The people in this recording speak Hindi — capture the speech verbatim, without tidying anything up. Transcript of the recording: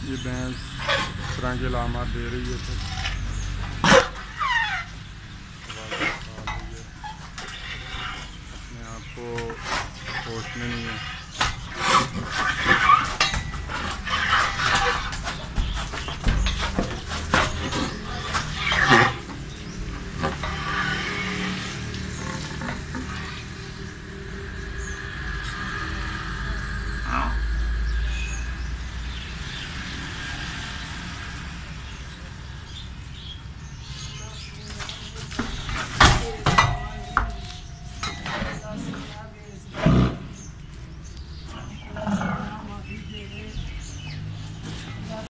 ये भैंस इस तरह के अलामत दे रही है तो अपने आप को होश में नहीं है।